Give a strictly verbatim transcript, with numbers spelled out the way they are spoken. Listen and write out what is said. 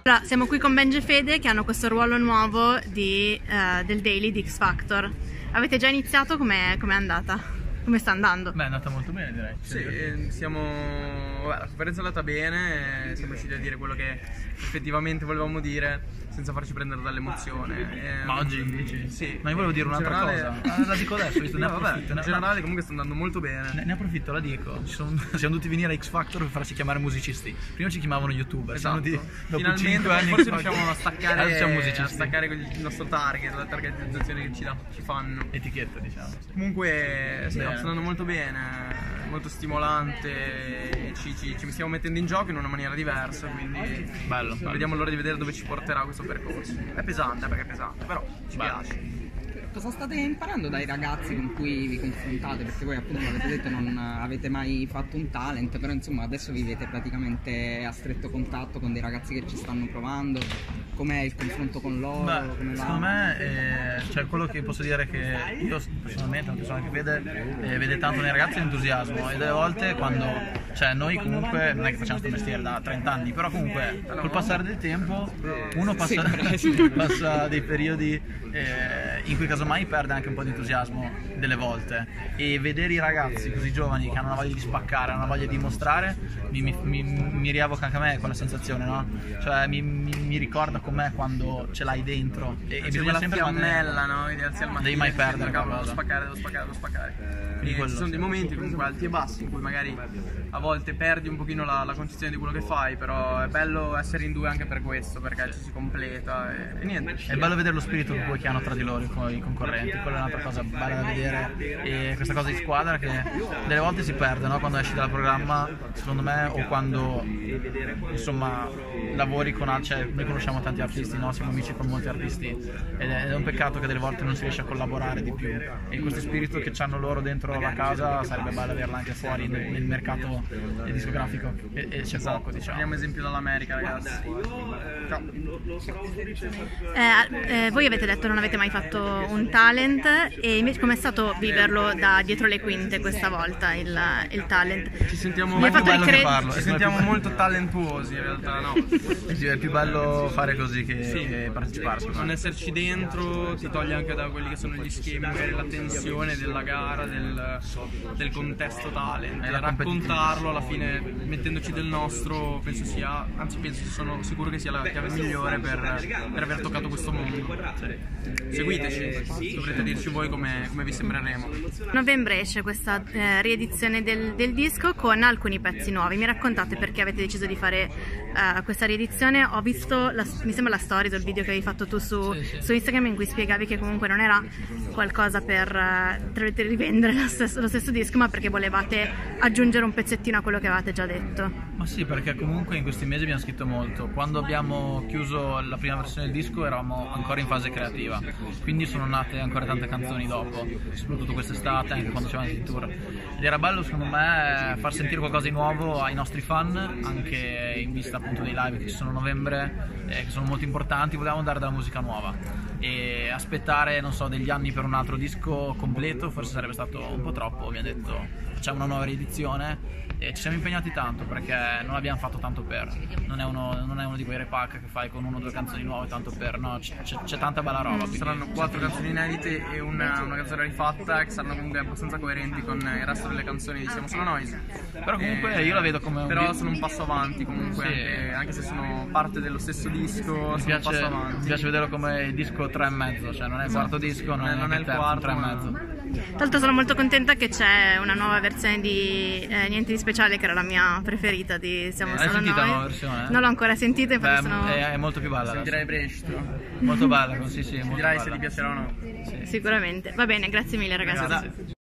Allora, siamo qui con Benji e Fede che hanno questo ruolo nuovo di, uh, del Daily di X Factor. Avete già iniziato? Com'è com andata? Come sta andando? Beh, è andata molto bene, direi. Sì, eh, siamo... Vabbè, la conferenza è andata bene, siamo riusciti a dire quello che effettivamente volevamo dire senza farci prendere dall'emozione. Eh, Ma oggi dici? Sì. Ma io volevo dire un'altra generale... cosa. Ah, la dico adesso, visto, ne no, vabbè, approfitto. in generale comunque sta andando molto bene. Ne, ne approfitto, la dico. Ci sono, siamo dovuti venire a X Factor per farci chiamare musicisti. Prima ci chiamavano youtuber. Esatto. Siamo dopo Finalmente cinque anni forse riusciamo a staccare, adesso siamo musicisti. a staccare il nostro target, la targetizzazione che ci, da, ci fanno. Etichetta, diciamo. Sì. Comunque sì, Bene. sta andando molto bene, molto stimolante, ci, ci, ci stiamo mettendo in gioco in una maniera diversa, quindi Bello, bello. vediamo l'ora di vedere dove ci porterà questo percorso. È pesante perché è pesante, però ci Bello. piace. Cosa state imparando dai ragazzi con cui vi confrontate? Perché voi appunto avete detto non avete mai fatto un talent, però insomma adesso vivete praticamente a stretto contatto con dei ragazzi che ci stanno provando. Com'è il confronto con loro? Beh, Come secondo va? me eh, cioè quello che posso dire è che io personalmente, una persona che vede, eh, vede tanto nei ragazzi l'entusiasmo, e delle volte quando, cioè noi comunque non è che facciamo questo mestiere da trenta anni, però comunque col passare del tempo uno passa, passa dei periodi eh, in cui casomai perde anche un po' di entusiasmo delle volte, e vedere i ragazzi così giovani che hanno una voglia di spaccare, hanno una voglia di mostrare, mi, mi, mi, mi rievoca anche a me quella sensazione, no? Cioè mi, mi, mi ricorda com'è quando ce l'hai dentro e, e bisogna sempre fiammella, no? Che alzi al mattino, devi mai perdere cavolo, quella devo cosa. spaccare, devo spaccare, devo spaccare. Quindi E quello, ci sono sì. dei momenti comunque alti e bassi in cui magari a volte perdi un pochino la, la concezione di quello che fai, però è bello essere in due anche per questo, perché ci si completa e, e niente. È bello vedere lo spirito poi che hanno tra di loro i i concorrenti, quella è un'altra cosa bella da vedere, e questa cosa di squadra che delle volte si perde, no? Quando esci dal programma, secondo me, o quando insomma lavori con altri, cioè noi conosciamo tanti artisti, no? Siamo amici con molti artisti ed è, ed è un peccato che delle volte non si riesce a collaborare di più, e questo spirito che hanno loro dentro la casa sarebbe bello averlo anche fuori nel, nel mercato discografico, e, e c'è poco, diciamo. Prendiamo esempio dall'America, ragazzi. Ciao. Eh, eh, voi avete detto non avete mai fatto un talent, e invece com'è stato viverlo da dietro le quinte questa volta, il, il talent? Ci sentiamo, Mi hai fatto il cred- farlo. ci sentiamo molto talentuosi in realtà, no? Sì, è più bello fare così che, Sì. che parteciparci. Non esserci dentro ti toglie anche da quelli che sono gli schemi, magari la tensione della gara, del, del contesto talent, E e la raccontarlo alla fine mettendoci del nostro, penso sia, anzi penso, sono sicuro che sia la chiave migliore per, per aver toccato questo mondo. Seguiteci, dovrete dirci voi come, come vi sembreremo. A novembre esce questa eh, riedizione del, del disco con alcuni pezzi nuovi. Mi raccontate perché avete deciso di fare eh, questa riedizione? Ho visto, la, mi sembra la storia del video che avevi fatto tu su, Sì, sì. su Instagram, in cui spiegavi che comunque non era qualcosa per eh, rivendere lo stesso, lo stesso disco, ma perché volevate aggiungere un pezzettino a quello che avevate già detto. Ma sì, perché comunque in questi mesi abbiamo scritto molto. Quando abbiamo chiuso la prima versione del disco eravamo ancora in fase creativa, quindi sono nate ancora tante canzoni dopo, soprattutto quest'estate, anche quando c'erano i tour. Ed era bello secondo me far sentire qualcosa di nuovo ai nostri fan, anche in vista appunto dei live che ci sono a novembre, eh, che sono molto importanti. Volevamo dare della musica nuova, e aspettare, non so, degli anni per un altro disco completo forse sarebbe stato un po' troppo. Abbiamo detto facciamo una nuova riedizione, e ci siamo impegnati tanto perché non l'abbiamo fatto tanto per, non è uno, non è uno di quei repack che fai con uno o due canzoni nuove tanto per, no, c'è tanta bella roba. Ci saranno quattro canzoni inedite e una, una canzone rifatta che saranno comunque abbastanza coerenti con il resto delle canzoni di Siamo Solo Noi. Però comunque io la vedo come un Però di- sono un passo avanti comunque, Sì. anche, anche se sono parte dello stesso disco, mi sono un piace, passo mi avanti. piace vederlo come il disco tre e mezzo, cioè non è il quarto disco, non, Non è- è, non è il terzo, quarto, tre e ma- mezzo. Tra l'altro sono molto contenta che c'è una nuova versione di eh, Niente di Speciale, che era la mia preferita di Siamo Hai Solo sentita Noi. la nuova versione? Non l'ho ancora sentita, infatti Beh, sono è, è molto più bella adesso. Direi Brestro. Molto bella, sì, sì, molto Dirai bella. se ti piacerà o no. sicuramente. Va bene, grazie mille ragazzi. Grazie.